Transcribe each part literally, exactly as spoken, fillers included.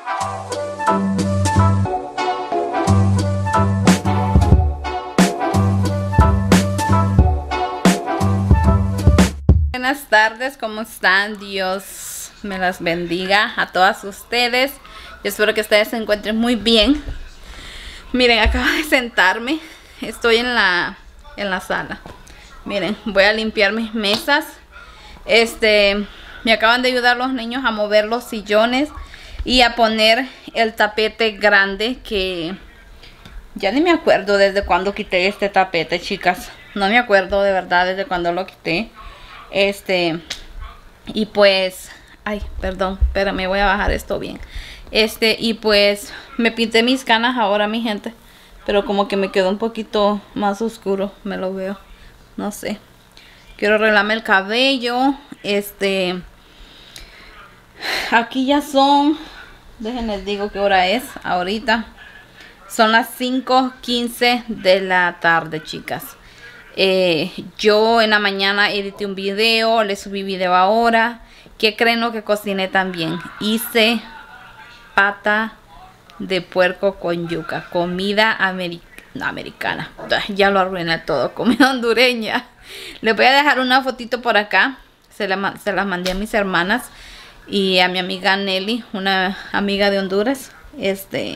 Buenas tardes, ¿cómo están? Dios me las bendiga a todas ustedes. Yo espero que ustedes se encuentren muy bien. Miren, acabo de sentarme. Estoy en la, en la sala. Miren, voy a limpiar mis mesas. Este, me acaban de ayudar los niños a mover los sillones y a poner el tapete grande que ya ni me acuerdo desde cuando quité este tapete, chicas. No me acuerdo de verdad desde cuando lo quité. Este, y pues, ay, perdón, espérame, voy a bajar esto bien. Este, y pues, me pinté mis canas ahora, mi gente. Pero como que me quedó un poquito más oscuro, me lo veo. No sé. Quiero arreglarme el cabello. Este, aquí ya son, déjenles digo qué hora es ahorita. Son las cinco quince de la tarde, chicas. Eh, yo en la mañana edité un video, le subí video ahora. ¿Qué creen lo que cociné también? Hice pata de puerco con yuca, comida americ no, americana. Ya lo arruiné todo, comida hondureña. Les voy a dejar una fotito por acá. Se, la, se las mandé a mis hermanas y a mi amiga Nelly, una amiga de Honduras. Este,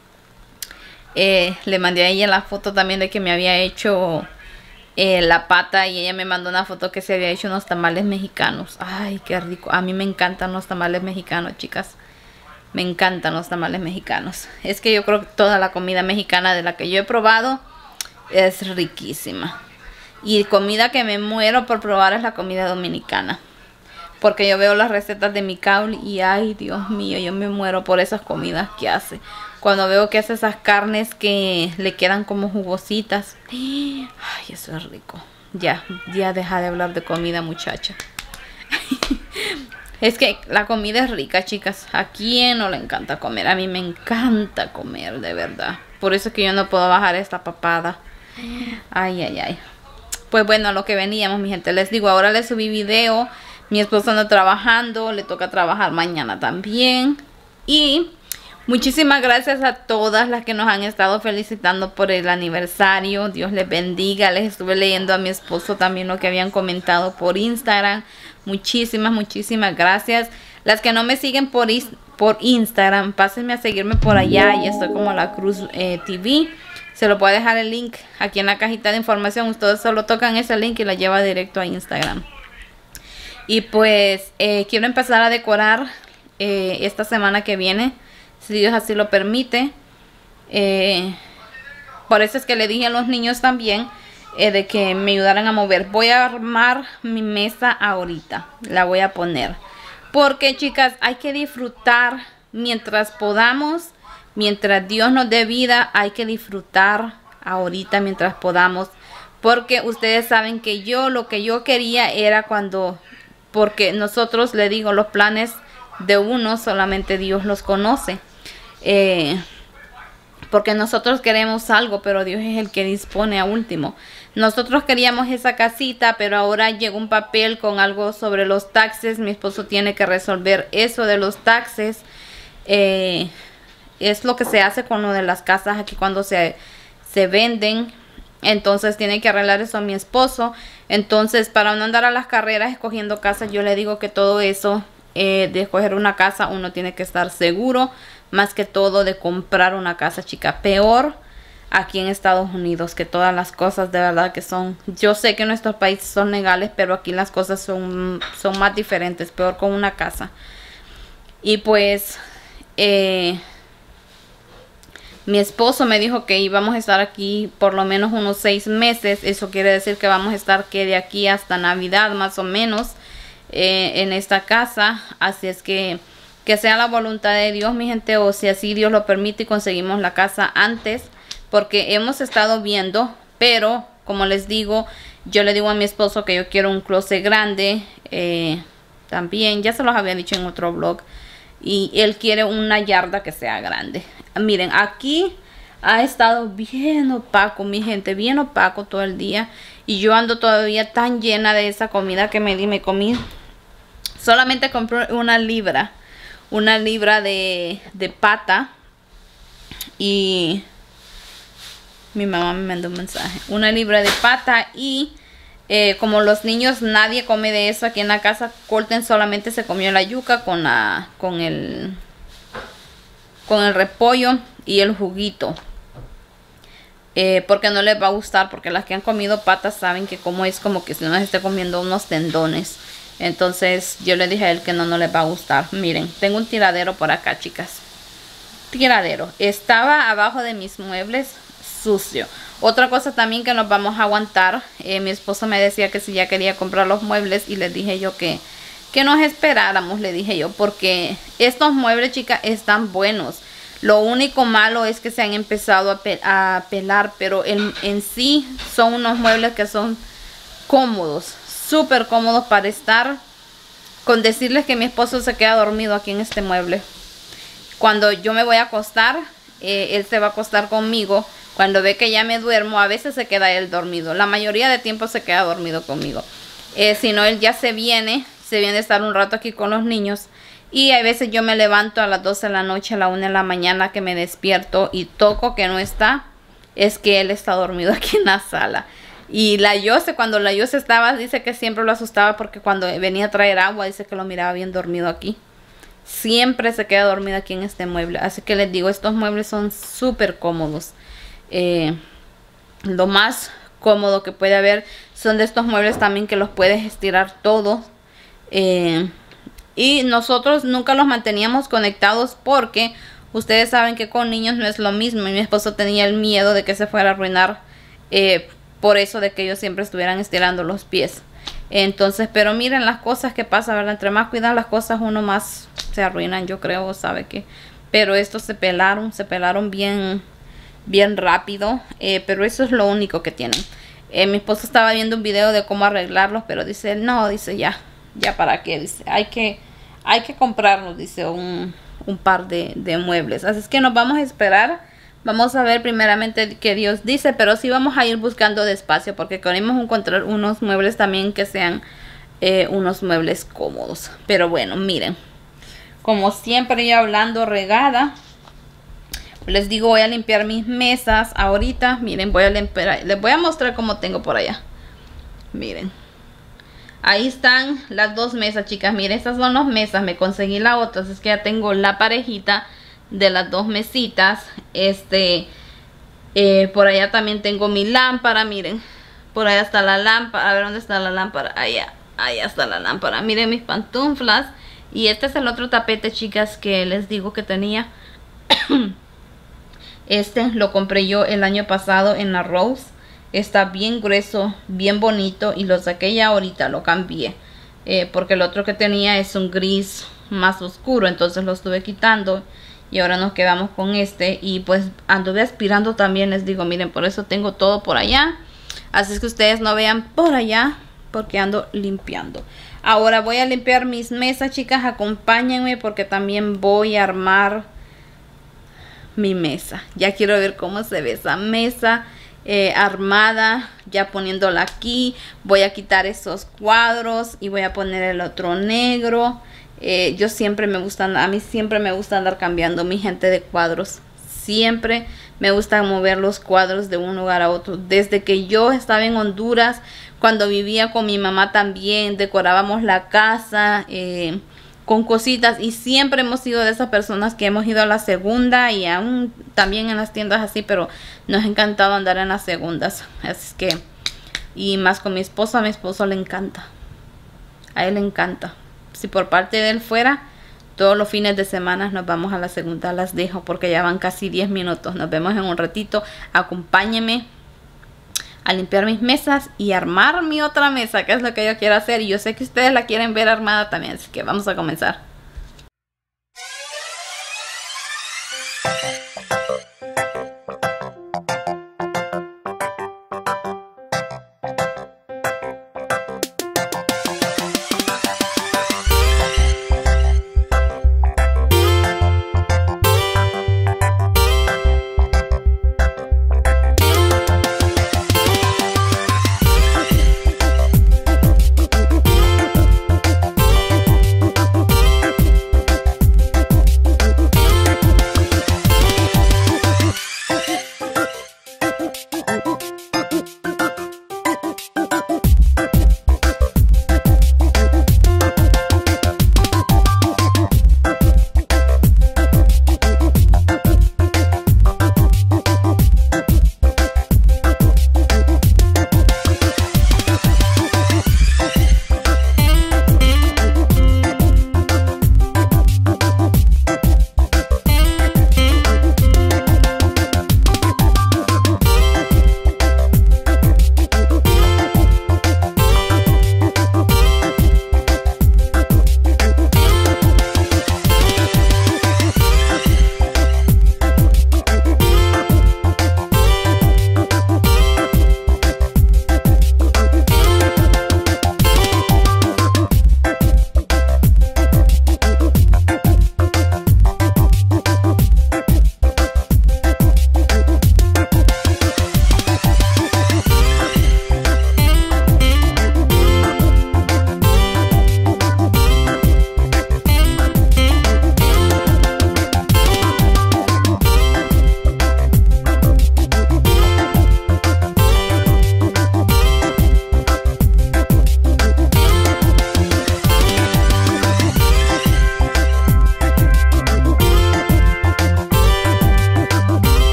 eh, le mandé a ella la foto también de que me había hecho Eh, la pata, y ella me mandó una foto que se había hecho unos tamales mexicanos. Ay, qué rico. A mí me encantan los tamales mexicanos, chicas. Me encantan los tamales mexicanos. Es que yo creo que toda la comida mexicana de la que yo he probado es riquísima. Y comida que me muero por probar es la comida dominicana. Porque yo veo las recetas de mi Micaul y ay, Dios mío, yo me muero por esas comidas que hace. Cuando veo que hace esas carnes que le quedan como jugositas. Ay, eso es rico. Ya, ya deja de hablar de comida, muchacha. Es que la comida es rica, chicas. ¿A quién no le encanta comer? A mí me encanta comer, de verdad. Por eso es que yo no puedo bajar esta papada. Ay, ay, ay. Pues bueno, a lo que veníamos, mi gente. Les digo, ahora les subí video. Mi esposo anda trabajando. Le toca trabajar mañana también. Y muchísimas gracias a todas las que nos han estado felicitando por el aniversario. Dios les bendiga. Les estuve leyendo a mi esposo también lo que habían comentado por Instagram. Muchísimas, muchísimas gracias. Las que no me siguen por, por Instagram, pásenme a seguirme por allá. Y estoy como La Cruz eh, T V. Se lo voy a dejar el link aquí en la cajita de información. Ustedes solo tocan ese link y la lleva directo a Instagram. Y pues eh, quiero empezar a decorar eh, esta semana que viene, si Dios así lo permite. Eh, por eso es que le dije a los niños también eh, de que me ayudaran a mover. Voy a armar mi mesa ahorita. La voy a poner. Porque, chicas, hay que disfrutar mientras podamos. Mientras Dios nos dé vida, hay que disfrutar ahorita mientras podamos. Porque ustedes saben que yo lo que yo quería era cuando... Porque nosotros, le digo, los planes de uno solamente Dios los conoce. Eh, porque nosotros queremos algo, pero Dios es el que dispone a último. Nosotros queríamos esa casita, pero ahora llegó un papel con algo sobre los taxes. Mi esposo tiene que resolver eso de los taxes. Eh, es lo que se hace con lo de las casas aquí cuando se, se venden. Entonces tiene que arreglar eso a mi esposo. Entonces, para no andar a las carreras escogiendo casas, yo le digo que todo eso eh, de escoger una casa, uno tiene que estar seguro. Más que todo de comprar una casa, chica. Peor aquí en Estados Unidos, que todas las cosas de verdad que son... Yo sé que nuestros países son legales, pero aquí las cosas son, son más diferentes. Peor con una casa. Y pues... Eh, mi esposo me dijo que íbamos a estar aquí por lo menos unos seis meses. Eso quiere decir que vamos a estar que de aquí hasta Navidad más o menos eh, en esta casa. Así es que que sea la voluntad de Dios, mi gente, o si así Dios lo permite y conseguimos la casa antes. Porque hemos estado viendo, pero como les digo, yo le digo a mi esposo que yo quiero un closet grande. Eh, también, ya se los había dicho en otro vlog. Y él quiere una yarda que sea grande. Miren, aquí ha estado bien opaco, mi gente, bien opaco todo el día. Y yo ando todavía tan llena de esa comida que me di, me comí. Solamente compré una libra, una libra de, de pata. Y mi mamá me mandó un mensaje. Una libra de pata y eh, como los niños nadie come de eso aquí en la casa, Colton solamente se comió la yuca con la con el con el repollo y el juguito. Eh, porque no les va a gustar, porque las que han comido patas saben que como es como que si uno se esté comiendo unos tendones. Entonces yo le dije a él que no, no les va a gustar. Miren, tengo un tiradero por acá, chicas. Tiradero. Estaba abajo de mis muebles sucio. Otra cosa también que nos vamos a aguantar. Eh, mi esposo me decía que si ya quería comprar los muebles y le dije yo que, que nos esperáramos, le dije yo. Porque estos muebles, chicas, están buenos. Lo único malo es que se han empezado a, pe a pelar, pero en, en sí son unos muebles que son cómodos, súper cómodos para estar. Con decirles que mi esposo se queda dormido aquí en este mueble. Cuando yo me voy a acostar, eh, él se va a acostar conmigo. Cuando ve que ya me duermo, a veces se queda él dormido. La mayoría de tiempo se queda dormido conmigo. Eh, si no, él ya se viene, se viene a estar un rato aquí con los niños. Y a veces yo me levanto a las doce de la noche, a la una de la mañana que me despierto y toco que no está. Es que él está dormido aquí en la sala. Y la Yose, cuando la Yose estaba, dice que siempre lo asustaba porque cuando venía a traer agua, dice que lo miraba bien dormido aquí. Siempre se queda dormido aquí en este mueble. Así que les digo, estos muebles son súper cómodos. Eh, lo más cómodo que puede haber son de estos muebles también que los puedes estirar todos. Eh... Y nosotros nunca los manteníamos conectados porque ustedes saben que con niños no es lo mismo. Y mi esposo tenía el miedo de que se fuera a arruinar eh, por eso de que ellos siempre estuvieran estirando los pies. Entonces, pero miren las cosas que pasan, ¿verdad? Entre más cuidan las cosas, uno más se arruinan, yo creo, ¿sabe qué? Pero estos se pelaron, se pelaron bien, bien rápido. Eh, pero eso es lo único que tienen. Eh, mi esposo estaba viendo un video de cómo arreglarlos, pero dice, no, dice ya, ya para qué, dice, hay que... Hay que comprarnos, dice, un, un par de, de muebles. Así es que nos vamos a esperar. Vamos a ver primeramente qué Dios dice. Pero sí vamos a ir buscando despacio. Porque queremos encontrar unos muebles también que sean eh, unos muebles cómodos. Pero bueno, miren. Como siempre yo hablando regada. Les digo, voy a limpiar mis mesas ahorita. Miren, voy a limpiar. Les voy a mostrar cómo tengo por allá. Miren. Ahí están las dos mesas, chicas. Miren, estas son las mesas. Me conseguí la otra. Así es que ya tengo la parejita de las dos mesitas. Este, eh, por allá también tengo mi lámpara. Miren, por allá está la lámpara. A ver, ¿dónde está la lámpara? Allá, allá está la lámpara. Miren mis pantuflas. Y este es el otro tapete, chicas, que les digo que tenía. Este lo compré yo el año pasado en la Rose. Está bien grueso, bien bonito. Y lo saqué ya ahorita, lo cambié. Eh, porque el otro que tenía es un gris más oscuro. Entonces lo estuve quitando. Y ahora nos quedamos con este. Y pues anduve aspirando también. Les digo, miren, por eso tengo todo por allá. Así es que ustedes no vean por allá. Porque ando limpiando. Ahora voy a limpiar mis mesas, chicas. Acompáñenme porque también voy a armar mi mesa. Ya quiero ver cómo se ve esa mesa. Eh, armada, ya poniéndola aquí. Voy a quitar esos cuadros y voy a poner el otro negro. eh, yo siempre me gusta, a mí siempre me gusta andar cambiando, mi gente, de cuadros. Siempre me gusta mover los cuadros de un lugar a otro. Desde que yo estaba en Honduras, cuando vivía con mi mamá también decorábamos la casa eh, con cositas, y siempre hemos sido de esas personas que hemos ido a la segunda y aún también en las tiendas así, pero nos ha encantado andar en las segundas. Así que, y más con mi esposo, a mi esposo le encanta, a él le encanta. Si por parte de él fuera, todos los fines de semana nos vamos a la segunda. Las dejo porque ya van casi diez minutos. Nos vemos en un ratito. Acompáñenme a limpiar mis mesas y armar mi otra mesa, que es lo que yo quiero hacer. Y yo sé que ustedes la quieren ver armada también, así que vamos a comenzar.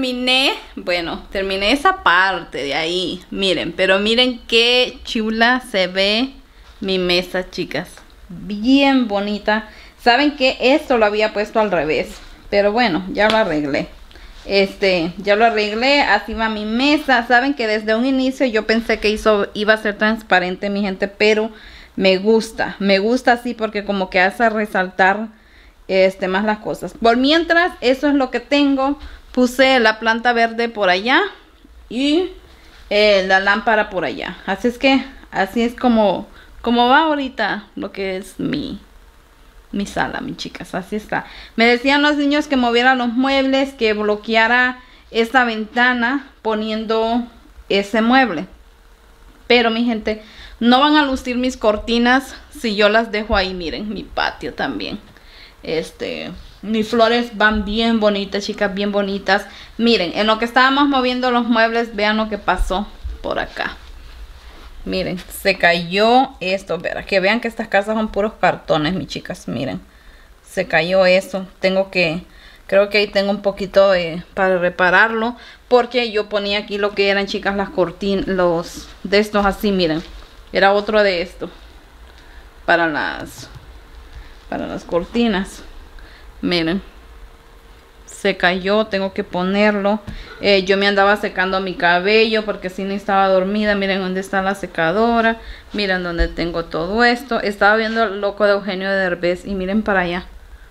terminé, bueno, terminé esa parte de ahí, miren, pero miren qué chula se ve mi mesa, chicas, bien bonita. Saben que esto lo había puesto al revés, pero bueno, ya lo arreglé. Este, ya lo arreglé, así va mi mesa. Saben que desde un inicio yo pensé que hizo, iba a ser transparente, mi gente, pero me gusta, me gusta así porque como que hace resaltar este más las cosas. Por mientras, eso es lo que tengo. Puse la planta verde por allá y eh, la lámpara por allá. Así es que, así es como, como va ahorita lo que es mi mi sala, mis chicas, así está. Me decían los niños que moviera los muebles, que bloqueara esta ventana poniendo ese mueble. Pero mi gente, no van a lucir mis cortinas si yo las dejo ahí. Miren, mi patio también. Este, mis flores van bien bonitas, chicas, bien bonitas. Miren, en lo que estábamos moviendo los muebles, vean lo que pasó por acá. Miren, se cayó esto, verá, que vean que estas casas son puros cartones, mis chicas, miren. Se cayó eso, tengo que, creo que ahí tengo un poquito de, para repararlo. Porque yo ponía aquí lo que eran, chicas, las cortinas, los de estos así, miren. Era otro de estos, para las, para las cortinas. Miren. Se cayó, tengo que ponerlo. eh, Yo me andaba secando mi cabello porque si no estaba dormida. Miren dónde está la secadora. Miren dónde tengo todo esto. Estaba viendo el loco de Eugenio Derbez y miren para allá.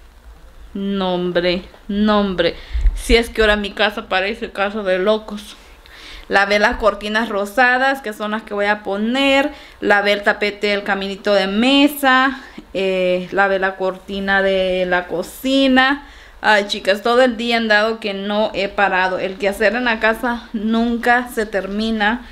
Nombre, nombre. Si es que ahora mi casa parece casa de locos. Lavé las cortinas rosadas, que son las que voy a poner. Lavé el tapete del caminito de mesa. eh, Lavé la cortina de la cocina. Ay, chicas, todo el día han dado que no he parado. El quehacer en la casa nunca se termina.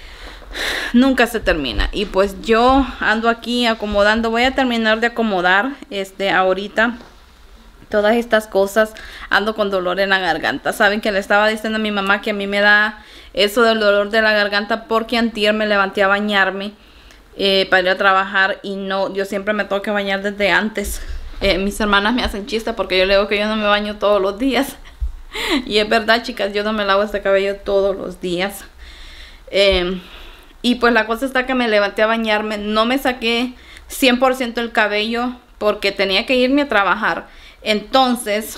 Nunca se termina. Y pues yo ando aquí acomodando. Voy a terminar de acomodar este ahorita todas estas cosas. Ando con dolor en la garganta. Saben que le estaba diciendo a mi mamá que a mí me da eso del dolor de la garganta porque antier me levanté a bañarme eh, para ir a trabajar. Y no, yo siempre me tengo que bañar desde antes. Eh, mis hermanas me hacen chiste porque yo le digo que yo no me baño todos los días. Y es verdad, chicas, yo no me lavo este cabello todos los días. Eh, y pues la cosa está que me levanté a bañarme. No me saqué cien por ciento el cabello porque tenía que irme a trabajar. Entonces,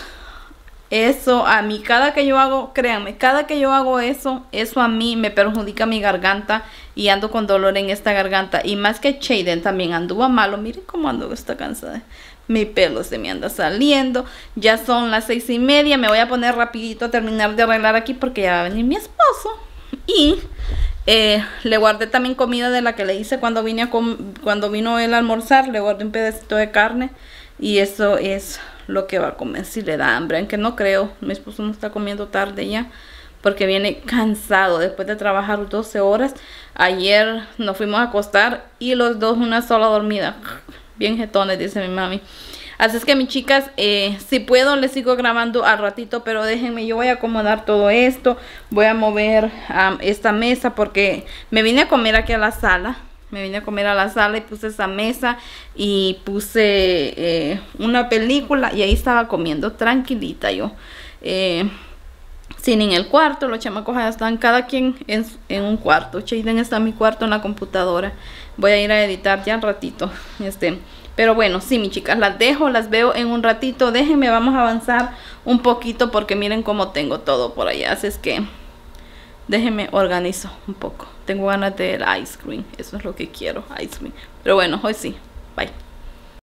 eso a mí, cada que yo hago, créanme, cada que yo hago eso, eso a mí me perjudica mi garganta. Y ando con dolor en esta garganta. Y más que Chaden también anduvo malo. Miren cómo ando, está cansada. Mi pelo se me anda saliendo. Ya son las seis y media. Me voy a poner rapidito a terminar de arreglar aquí porque ya va a venir mi esposo. Y eh, le guardé también comida de la que le hice cuando vine a cuando vino él a almorzar. Le guardé un pedacito de carne. Y eso es lo que va a comer si le da hambre. Aunque no creo. Mi esposo no está comiendo tarde ya. Porque viene cansado después de trabajar doce horas. Ayer nos fuimos a acostar y los dos una sola dormida. Bien jetones, dice mi mami. Así es que mis chicas, eh, si puedo les sigo grabando al ratito. Pero déjenme, yo voy a acomodar todo esto. Voy a mover um, esta mesa porque me vine a comer aquí a la sala. Me vine a comer a la sala y puse esa mesa. Y puse eh, una película y ahí estaba comiendo tranquilita yo. Eh... Sin en el cuarto, los chamacos ya están cada quien en, en un cuarto. Chaden está en mi cuarto en la computadora. Voy a ir a editar ya un ratito. Este, pero bueno, sí, mis chicas, las dejo, las veo en un ratito. Déjenme, vamos a avanzar un poquito porque miren cómo tengo todo por allá. Así es que déjenme organizo un poco. Tengo ganas de ice cream. Eso es lo que quiero, ice cream. Pero bueno, hoy sí. Bye.